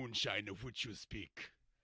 moonshine of which you speak.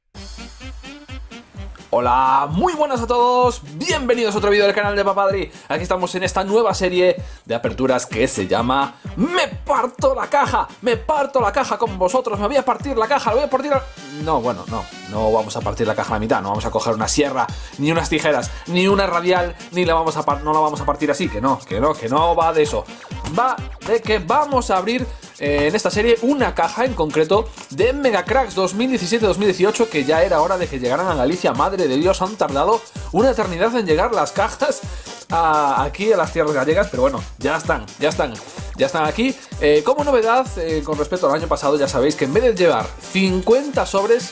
Hola, muy buenas a todos, bienvenidos a otro vídeo del canal de Papadri. Aquí estamos en esta nueva serie de aperturas que se llama ¡Me parto la caja! ¡Me parto la caja con vosotros! ¡Me voy a partir la caja! ¡Lo voy a partir No, bueno, no vamos a partir la caja a la mitad. No vamos a coger una sierra, ni unas tijeras, ni una radial, ni no la vamos a partir así. Que no va de eso. Va de que vamos a abrir en esta serie una caja en concreto de Mega Cracks 2017-2018, que ya era hora de que llegaran a Galicia. Madre de Dios, han tardado una eternidad en llegar las cajas aquí a las tierras gallegas, pero bueno, ya están aquí. Como novedad, con respecto al año pasado, ya sabéis que en vez de llevar 50 sobres,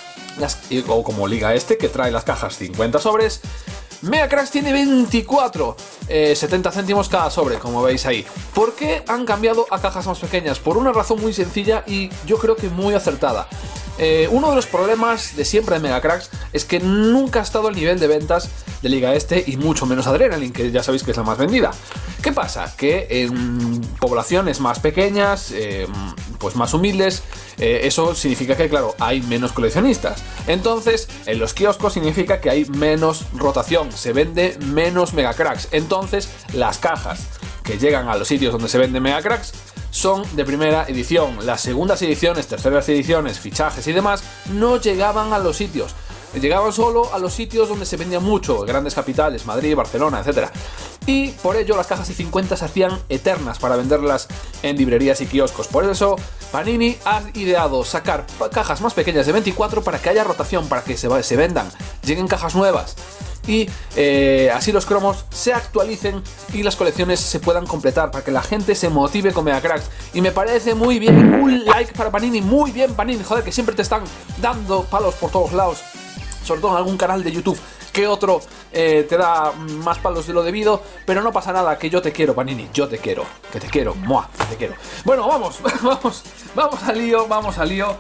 o como liga que trae las cajas 50 sobres, Mega Cracks tiene 24, 70 céntimos cada sobre, como veis ahí. ¿Por qué han cambiado a cajas más pequeñas? Por una razón muy sencilla y yo creo que muy acertada. Uno de los problemas de siempre de Mega Cracks es que nunca ha estado al nivel de ventas de Liga y mucho menos Adrenaline, que ya sabéis que es la más vendida. ¿Qué pasa? Que en poblaciones más pequeñas, pues más humildes, eso significa que, claro, hay menos coleccionistas. Entonces, en los kioscos significa que hay menos rotación, se vende menos Mega Cracks. Entonces, las cajas que llegan a los sitios donde se vende Mega Cracks son de primera edición. Las segundas ediciones, terceras ediciones, fichajes y demás no llegaban a los sitios. Llegaban solo a los sitios donde se vendía mucho, grandes capitales, Madrid, Barcelona, etc. Y por ello las cajas de 50 se hacían eternas para venderlas en librerías y kioscos. Por eso Panini ha ideado sacar cajas más pequeñas de 24 para que haya rotación, para que se vendan, lleguen cajas nuevas. Y así los cromos se actualicen y las colecciones se puedan completar, para que la gente se motive con Mega Cracks. Y me parece muy bien, un like para Panini, muy bien Panini, joder, que siempre te están dando palos por todos lados, sobre todo en algún canal de YouTube que otro te da más palos de lo debido, pero no pasa nada, que yo te quiero, Panini, yo te quiero, que te quiero, ¡mua!, que te quiero. Bueno, vamos al lío, vamos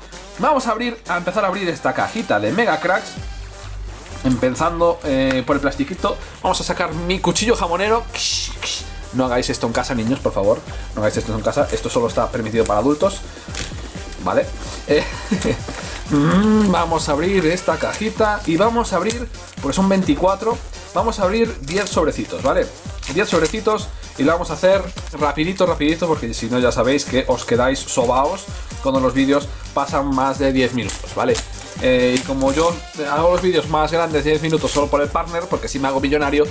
a empezar a abrir esta cajita de Mega Cracks. Empezando por el plastiquito, vamos a sacar mi cuchillo jamonero. No hagáis esto en casa, niños, por favor. No hagáis esto en casa, esto solo está permitido para adultos. Vale. Vamos a abrir esta cajita y vamos a abrir, porque son 24, vamos a abrir 10 sobrecitos, ¿vale? 10 sobrecitos y lo vamos a hacer rapidito, porque si no ya sabéis que os quedáis sobaos cuando los vídeos pasan más de 10 minutos, ¿vale? Y como yo hago los vídeos más grandes de 10 minutos solo por el partner, porque si me hago millonario,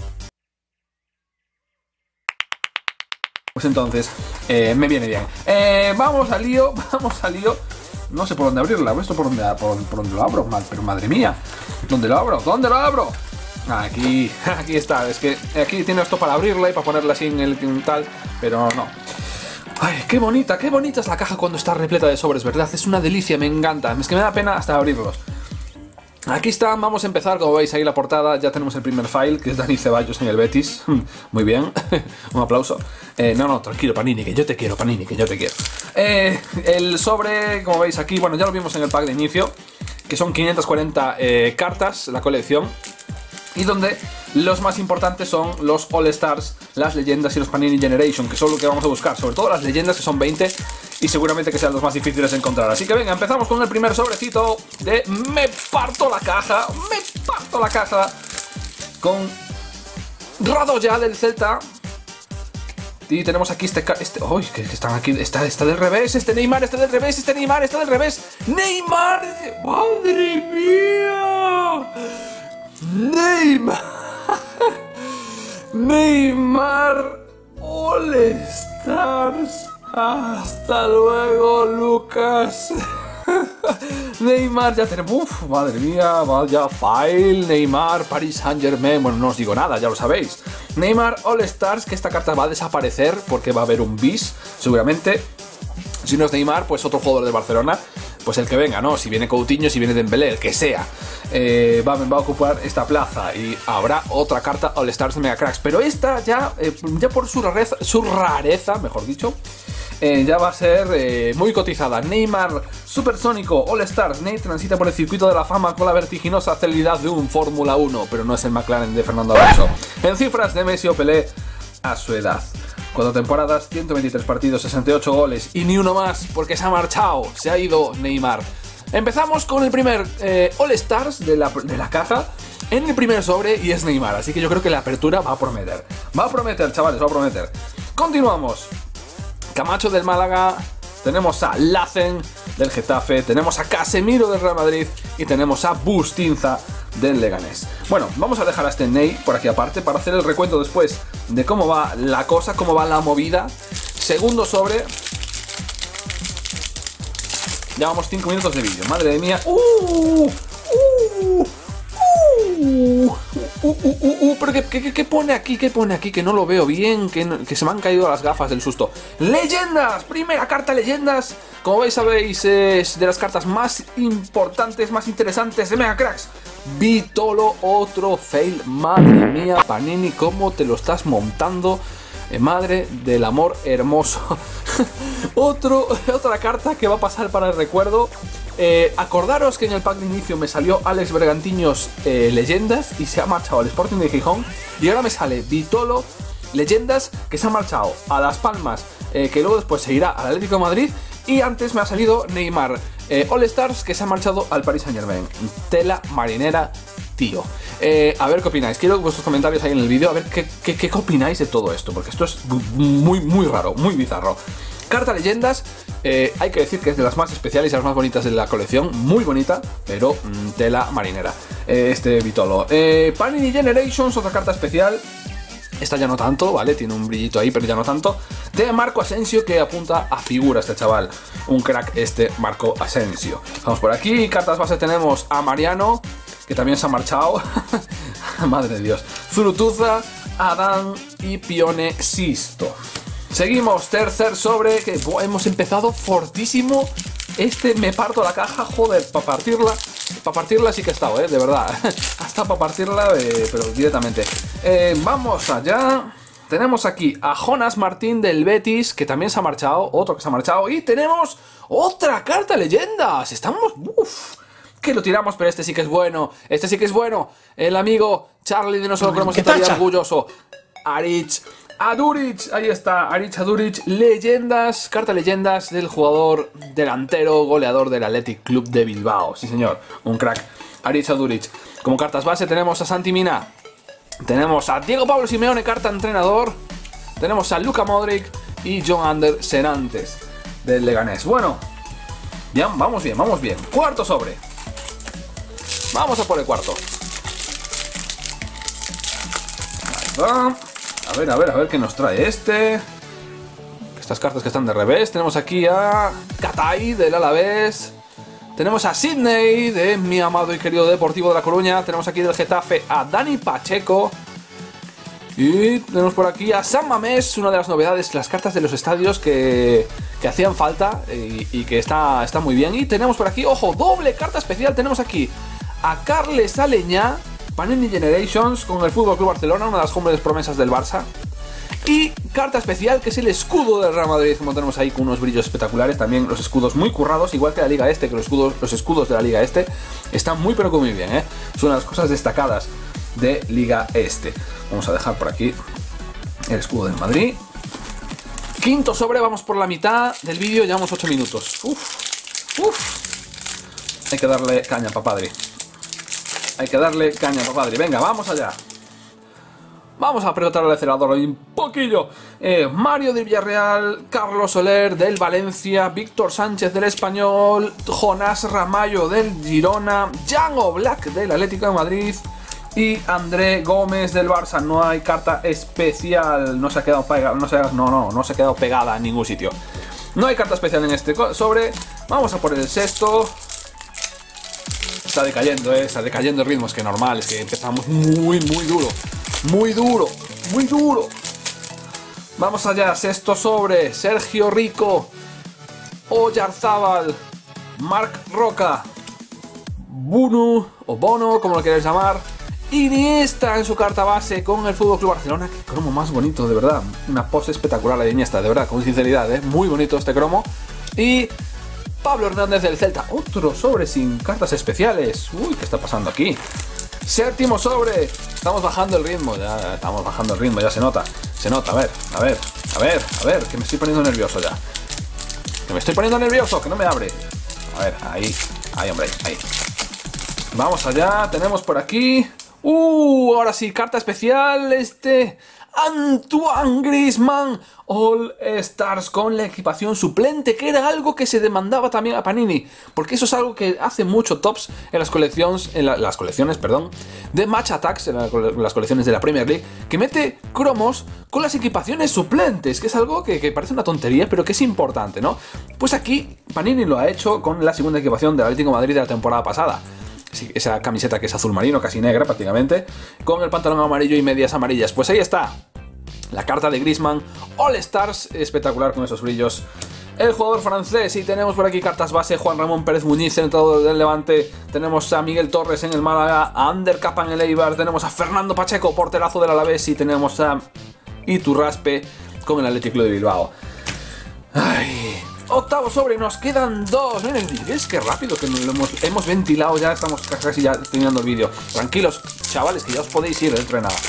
pues entonces me viene bien. Vamos al lío. No sé por dónde abrirla, ¿esto por dónde lo abro? Pero madre mía, ¿dónde lo abro? Aquí está, es que aquí tiene esto para abrirla y para ponerla así en el tal, pero no. Ay, qué bonita es la caja cuando está repleta de sobres, ¿verdad? Es una delicia, me encanta, es que me da pena hasta abrirlos. Aquí están, vamos a empezar, como veis ahí la portada, ya tenemos el primer file, que es Dani Ceballos en el Betis. Muy bien, un aplauso. No, tranquilo, Panini, que yo te quiero, el sobre, como veis aquí, bueno, ya lo vimos en el pack de inicio, que son 540 cartas, la colección, y donde los más importantes son los All Stars, las leyendas y los Panini Generation, que son lo que vamos a buscar, sobre todo las leyendas, que son 20, y seguramente que sean los más difíciles de encontrar. Así que venga, empezamos con el primer sobrecito de Me parto la caja, con Radoja del Celta. Y tenemos aquí ¡uy! Que están aquí, está del revés, Neymar está del revés, ¡Neymar! ¡Madre mía! Neymar All Stars. Hasta luego, Lucas. Neymar, ya tenemos. Uf, madre mía, vaya file. Neymar, Paris Saint-Germain. Bueno, no os digo nada, ya lo sabéis. Neymar All Stars, que esta carta va a desaparecer porque va a haber un bis, seguramente. Si no es Neymar, pues otro jugador de Barcelona, pues el que venga, ¿no? Si viene Coutinho, si viene Dembélé, el que sea, va a ocupar esta plaza y habrá otra carta All Stars de Mega Cracks. Pero esta ya por su rareza, mejor dicho, ya va a ser muy cotizada. Neymar Supersónico All Stars. Ney transita por el circuito de la fama con la vertiginosa celeridad de un Fórmula 1, pero no es el McLaren de Fernando Alonso. En cifras de Messi o Pelé a su edad. 4 temporadas, 123 partidos, 68 goles y ni uno más porque se ha marchado, se ha ido Neymar. Empezamos con el primer All Stars de la caja en el primer sobre y es Neymar, así que yo creo que la apertura va a prometer. Va a prometer, chavales, va a prometer. Continuamos. Camacho del Málaga, tenemos a Lacen del Getafe, tenemos a Casemiro del Real Madrid y tenemos a Bustinza del Leganés. Bueno, vamos a dejar a este Ney por aquí aparte para hacer el recuento después de cómo va la cosa, cómo va la movida. Segundo sobre. Llevamos 5 minutos de vídeo, madre mía. Pero ¿qué pone aquí? ¿Qué pone aquí? Que no lo veo bien, que se me han caído las gafas del susto. ¡Leyendas! Primera carta leyendas. Como veis, sabéis, es de las cartas más importantes, más interesantes de Mega Cracks. Vitolo, otro fail. Madre mía, Panini, ¿cómo te lo estás montando? Madre del amor hermoso. Otra carta que va a pasar para el recuerdo. Acordaros que en el pack de inicio me salió Alex Bergantiños Leyendas y se ha marchado al Sporting de Gijón. Y ahora me sale Vitolo Leyendas que se ha marchado a Las Palmas, que luego después se irá al Atlético de Madrid. Y antes me ha salido Neymar All Stars que se ha marchado al Paris Saint Germain. Tela marinera, tío. A ver qué opináis. Quiero vuestros comentarios ahí en el vídeo. A ver qué opináis de todo esto. Porque esto es muy raro, muy bizarro. Carta leyendas. Hay que decir que es de las más especiales y las más bonitas de la colección. Muy bonita, pero tela marinera. Este Vitolo. Panini Generations, otra carta especial. Esta ya no tanto, ¿vale? Tiene un brillito ahí, pero ya no tanto. De Marco Asensio, que apunta a figura este chaval. Un crack este Marco Asensio. Vamos por aquí. Cartas base tenemos a Mariano, que también se ha marchado. Madre de Dios. Zurutuza, Adán y Pione Sisto. Seguimos, tercer sobre, que hemos empezado fortísimo. Me parto la caja, joder, para partirla sí que he estado, de verdad. Hasta para partirla, pero directamente. Vamos allá. Tenemos aquí a Jonas Martín del Betis, que también se ha marchado, otro que se ha marchado. Y tenemos otra carta leyendas. Estamos... que lo tiramos, pero este sí que es bueno. Este sí que es bueno. El amigo Charlie de No Solo Cromos estaría orgulloso. Arich Aduric, ahí está, Arich Aduric, leyendas, carta leyendas del jugador delantero, goleador del Athletic Club de Bilbao. Sí señor, un crack, Arich Aduric. Como cartas base tenemos a Santi Mina, tenemos a Diego Pablo Simeone, carta entrenador, tenemos a Luka Modric y John Ander Serantes del Leganés. Bueno, ya, vamos bien, vamos bien. Cuarto sobre. Vamos a por el cuarto. Ahí va. A ver qué nos trae este. Estas cartas que están de revés. Tenemos aquí a Katay del Alavés. Tenemos a Sidney de mi amado y querido Deportivo de La Coruña. Tenemos aquí del Getafe a Dani Pacheco. Y tenemos por aquí a San Mamés, una de las novedades, las cartas de los estadios que hacían falta y que está muy bien. Y tenemos por aquí, ojo, doble carta especial. Tenemos aquí a Carles Aleñá, Panini Generations con el FC Barcelona, una de las jóvenes promesas del Barça. Y carta especial que es el escudo del Real Madrid, como tenemos ahí con unos brillos espectaculares. También los escudos muy currados, igual que la Liga Este, que los escudos de la Liga Este están muy pero que muy bien, Es una de las cosas destacadas de Liga Este. Vamos a dejar por aquí el escudo del Madrid. Quinto sobre, vamos por la mitad del vídeo, llevamos 8 minutos. Hay que darle caña, papadri. Hay que darle caña, papadri. Venga, vamos allá. Vamos a apretar el acelerador un poquillo. Mario del Villarreal, Carlos Soler del Valencia, Víctor Sánchez del Español, Jonás Ramallo del Girona, Jan Oblak del Atlético de Madrid y André Gómez del Barça. No hay carta especial, no se ha quedado pegada, no se ha quedado pegada en ningún sitio. No hay carta especial en este sobre. Vamos a por el sexto. Está decayendo el ritmo, es que normal, es que empezamos muy duro. Muy duro. Vamos allá, sexto sobre. Sergio Rico, Oyarzábal, Marc Roca, Bono, como lo queráis llamar, Iniesta en su carta base con el FC Barcelona. Qué cromo más bonito, de verdad. Una pose espectacular la de Iniesta, de verdad, con sinceridad, muy bonito este cromo. Y Pablo Hernández del Celta, otro sobre sin cartas especiales. Uy, ¿qué está pasando aquí? Séptimo sobre. Estamos bajando el ritmo, ya se nota. A ver. a ver, que me estoy poniendo nervioso ya. Que me estoy poniendo nervioso, que no me abre. A ver, ahí, hombre, ahí. Vamos allá, tenemos por aquí... ahora sí, carta especial, Antoine Griezmann All Stars con la equipación suplente, que era algo que se demandaba también a Panini, porque eso es algo que hace mucho Topps en las colecciones, de Match Attacks, en las colecciones de la Premier League, que mete cromos con las equipaciones suplentes, que es algo que parece una tontería, pero que es importante, ¿no? Pues aquí Panini lo ha hecho con la segunda equipación del Atlético de Madrid de la temporada pasada. Sí, esa camiseta que es azul marino, casi negra prácticamente, con el pantalón amarillo y medias amarillas. Pues ahí está, la carta de Griezmann All Stars, espectacular con esos brillos. El jugador francés, y tenemos por aquí cartas base: Juan Ramón Pérez Muñiz, centrado del Levante. Tenemos a Miguel Torres en el Málaga, a Ander Capa en el Eibar. Tenemos a Fernando Pacheco, porterazo del Alavés, y tenemos a Iturraspe con el Athletic Club de Bilbao. Ay... Octavo sobre, nos quedan dos. Miren, es que rápido que lo hemos ventilado, ya estamos casi ya terminando el vídeo. Tranquilos, chavales, que ya os podéis ir dentro de nada.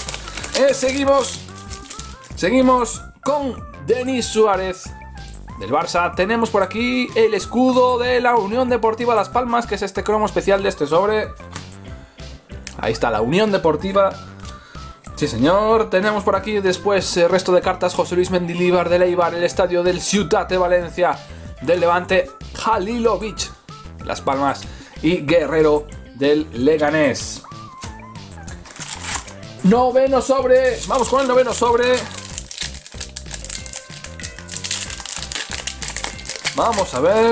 Seguimos con Denis Suárez del Barça. Tenemos por aquí el escudo de la Unión Deportiva Las Palmas, que es este cromo especial de este sobre. Ahí está, la Unión Deportiva. Sí, señor. Tenemos por aquí después el resto de cartas: José Luis Mendilibar del Eibar, el estadio del Ciutat de Valencia del Levante, Halilovic, Las Palmas, y Guerrero del Leganés. Noveno sobre. Vamos con el noveno sobre. Vamos a ver.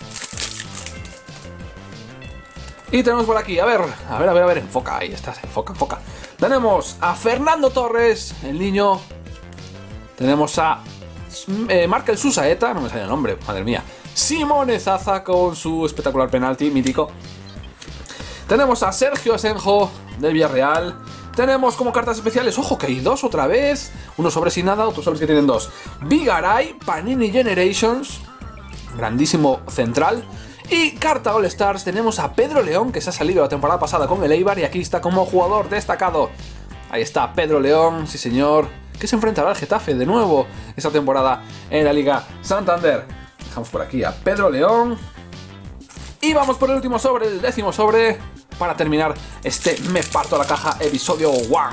Y tenemos por aquí, a ver, enfoca, ahí estás, enfoca. Tenemos a Fernando Torres, el niño. Tenemos a Markel Susaeta, no me sale el nombre, madre mía. Simone Zaza con su espectacular penalti mítico. Tenemos a Sergio Asenjo del Villarreal. Tenemos como cartas especiales, ojo que hay dos otra vez. Unos sobres sin nada, otros sobres que tienen dos. Vigaray, Panini Generations, grandísimo central. Y carta All Stars, tenemos a Pedro León, que se ha salido la temporada pasada con el Eibar y aquí está como jugador destacado. Ahí está Pedro León, sí señor, que se enfrentará al Getafe de nuevo esta temporada en la Liga Santander. Dejamos por aquí a Pedro León. Y vamos por el último sobre, el décimo sobre, para terminar este Me Parto la Caja episodio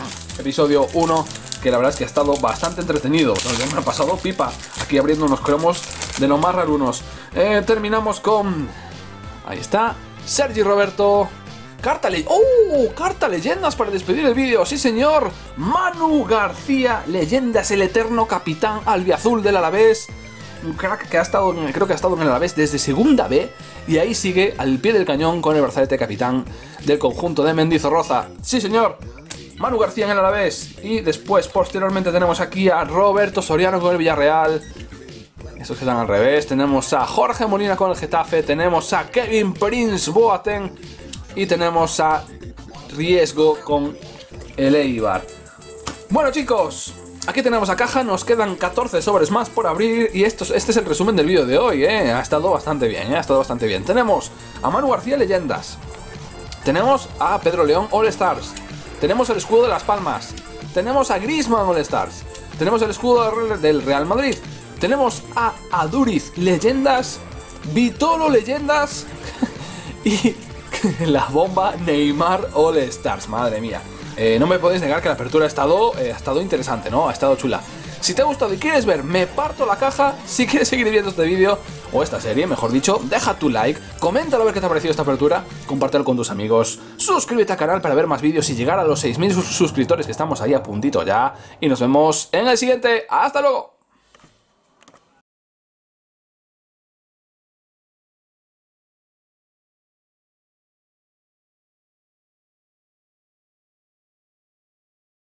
1, que la verdad es que ha estado bastante entretenido. Me ha pasado pipa aquí abriendo unos cromos de lo más rarunos. Terminamos con... ahí está, Sergi Roberto. Carta leyendas para despedir el vídeo, sí señor. Manu García, leyendas, el eterno capitán albiazul del Alavés. Un crack que ha estado, creo que ha estado en el Alavés desde segunda B, y ahí sigue al pie del cañón con el brazalete capitán del conjunto de Mendizorroza. Sí señor, Manu García en el Alavés. Y después, posteriormente, tenemos aquí a Roberto Soriano con el Villarreal. Esos que están al revés. Tenemos a Jorge Molina con el Getafe. Tenemos a Kevin Prince Boateng. Y tenemos a Riesgo con el Eibar. Bueno chicos, aquí tenemos la caja. Nos quedan 14 sobres más por abrir. Y este es el resumen del vídeo de hoy, Ha estado bastante bien, Tenemos a Manu García Leyendas. Tenemos a Pedro León All Stars. Tenemos el escudo de Las Palmas. Tenemos a Griezmann All Stars. Tenemos el escudo del Real Madrid. Tenemos a Aduriz Leyendas. Vitolo Leyendas. Y la bomba Neymar All Stars. Madre mía. No me podéis negar que la apertura ha estado interesante, ¿no? Ha estado chula. Si te ha gustado y quieres ver Me Parto la Caja, si quieres seguir viendo este vídeo, o esta serie, mejor dicho, deja tu like, coméntalo a ver qué te ha parecido esta apertura, compártelo con tus amigos, suscríbete al canal para ver más vídeos y llegar a los 6000 suscriptores, que estamos ahí a puntito ya, y nos vemos en el siguiente. ¡Hasta luego!